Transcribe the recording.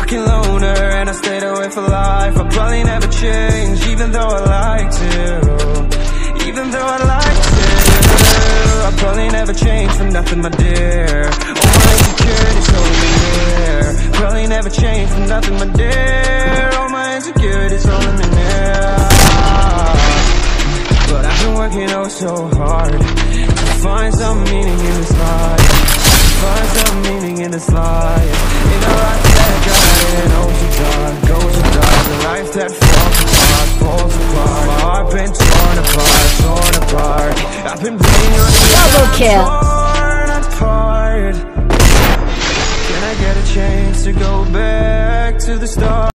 fucking loner, and I stayed away for life. I'll probably never change, even though I like to. Even though I like to, I'll probably never change for nothing, my dear. All my insecurities holding me near. Probably never change for nothing, my dear. All my insecurities holding me near. But I've been working oh so hard to find some meaning in this life. Find some meaning in this life. In a life that got it, goes to dark, goes to dark. A life that falls apart, falls apart. My heart been torn apart, torn apart. I've been bleeding on the double kill. Torn apart. Can I get a chance to go back to the start?